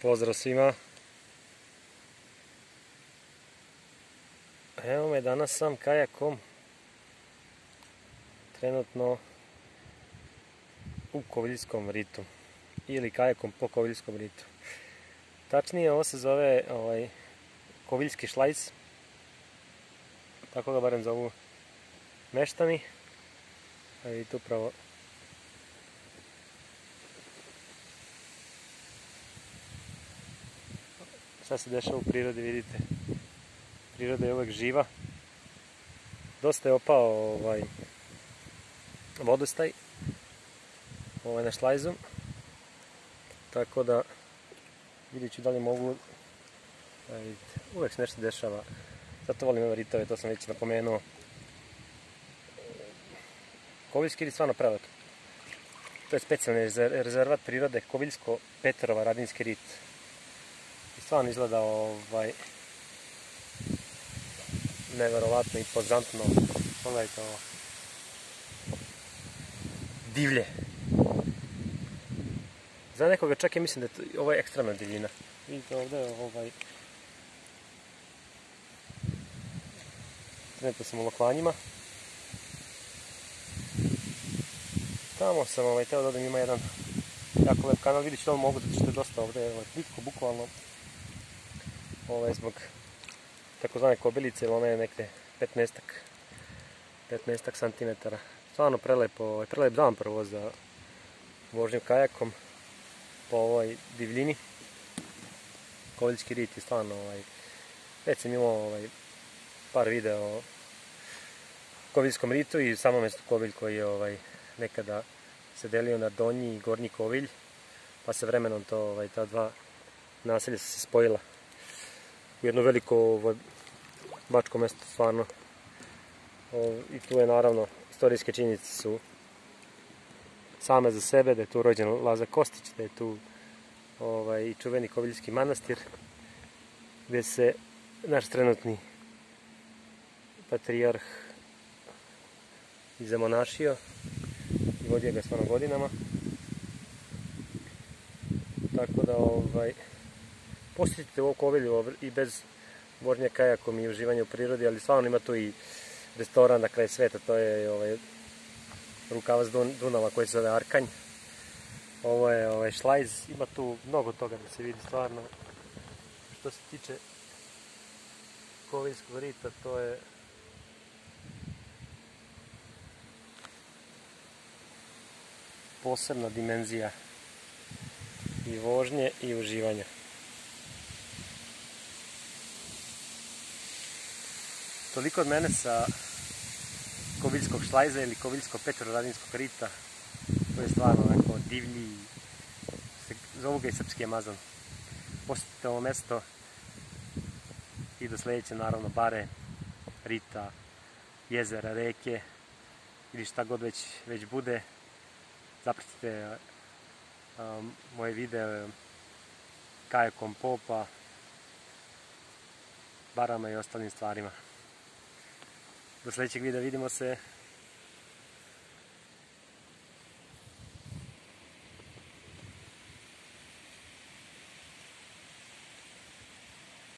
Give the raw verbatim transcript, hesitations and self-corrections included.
Pozdrav svima. Evo me danas sam kajakom trenutno u Koviljskom ritu ili kajakom po Koviljskom ritu. Tačnije, ovo se zove ovaj, Koviljski šlajz, tako ga barem zovu meštani. A vidite upravo šta se dešava u prirodi, vidite. Priroda je uvek živa. Dosta je opao ovaj, vodostaj ovaj, na šlajzu. Tako da vidjet ću da li mogu. A vidite, uvek se nešto dešava. Zato volim ove ritove, to sam već napomenuo. Koviljski rit stvarno prelep. To je specijalni rezervat prirode Koviljsko-Petrova-Radinski rit. I stvarno izgleda ovaj, neverovatno, impozantno. Pogledajte ovo. Divlje. Za nekoga čak i mislim da je ovo je ekstremna divljina. Vidite ovdje ovaj... Trenutno sam u Lokvanjima. Tamo sam ovaj, teo da odem, ima jedan jako lep kanal, vidjet ću da li mogu, zato što je dosta ovdje ovaj, plitko, bukvalno. Ovaj, zbog takozvane kobilice, ona je nekde petnaestak santimetara. Stvarno prelepo, ovaj, prelep dan prvo za vožnju kajakom po ovoj divljini. Koviljski rit je stvarno, ovaj, već sam imao ovaj, par videa o Koviljskom ritu i samo mjesto Kovilj koji je ovaj, nekada se delio na Donji i Gornji Kovilj, pa se vremenom to, ovaj, ta dva naselja su se spojila u jedno veliko ovaj, bačko mesto stvarno. O, I tu je naravno, istorijske činjenice su same za sebe, da je tu rođen Lazar Kostić, da je tu ovaj, i čuveni Koviljski manastir, gdje se naš trenutni patrijarh i zamonašio i vodio ga stvarno godinama. Tako da ovaj, posjetite ovo Kovilju i bez vožnje kajakom i uživanja u prirodi, ali stvarno ima tu i restoran na kraju sveta, to je ovaj, rukavac Dunava koji se zove Arkanj. Ovo je ovaj, šlajz, ima tu mnogo toga da se vidi stvarno. Što se tiče Koviljskog rita, to je posebna dimenzija i vožnje i uživanja. Toliko od mene sa Koviljskog šlajza ili Koviljsko-Petrovaradinskog rita, koji je stvarno onako divlji, zovu ga i srpski Amazon. Posjetite ovo mesto i do sljedeće naravno bare, rita, jezera, reke ili šta god već, već bude. Zapratite um, moje videe kajakom popa, barama i ostalim stvarima. Do sljedećeg videa, vidimo se.